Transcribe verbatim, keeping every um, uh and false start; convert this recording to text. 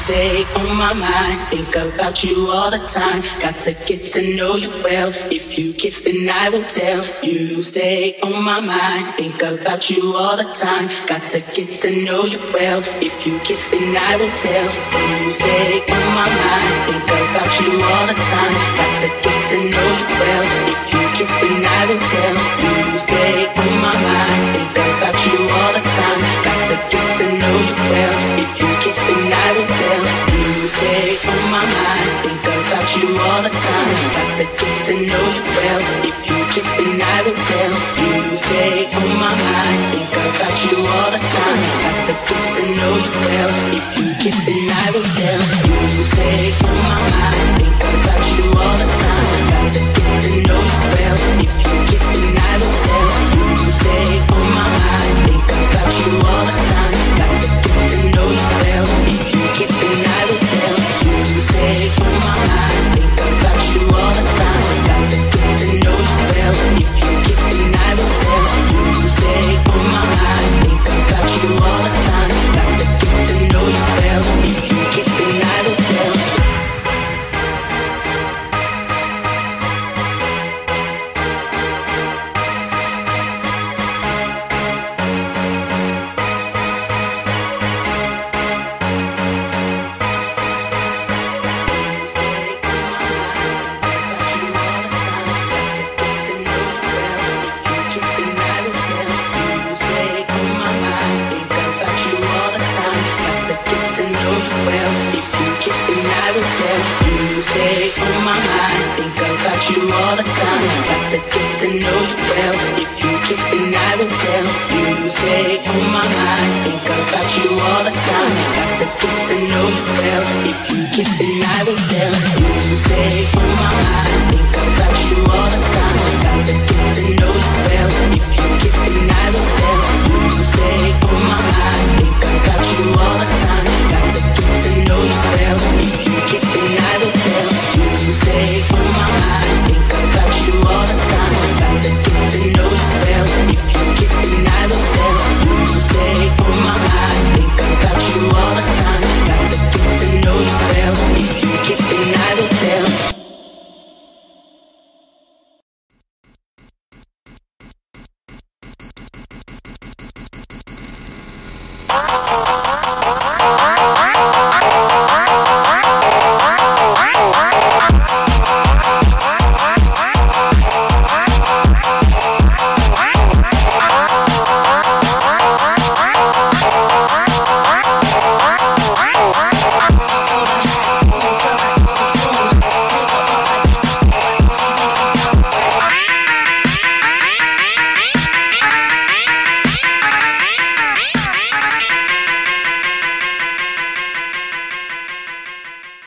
stay on my mind, think about you all the time. Got to get to know you well. If you kiss, then I will tell. You stay on my mind, think about you all the time. Got to get to know you well. If you kiss, then I will tell. You stay on my mind, think about you all the time. Got to get to know you well. If you kiss, then I will tell. You stay on my mind, think about you all the time. Got to get to know you well. If you kiss, then I will tell. You stay on my mind, think about you all the time. Got to get to know you well. If you kiss, then I will tell. You stay on my mind, think about you all the time. Got to get to know you well. If you kiss, then I will tell. You stay on my mind, think about you all the time. Got to get to know you well. If you kiss, then I will tell. You stay on my mind, think about you all the time. Got to get to know you well. If you kiss, then I will tell. You stay on my mind, think about you all the time. Got to get to know you well. If you kiss, then I will tell. You stay on my mind, think about you all the time. Got to get to know you well. If you kiss, then I will tell. Stay on my mind, think about you all the time. Got to get to know you well. If you kiss, then I will tell. You stay on my mind, think about you all the time. Got to get to know you well. If you kiss, then I will tell. You stay on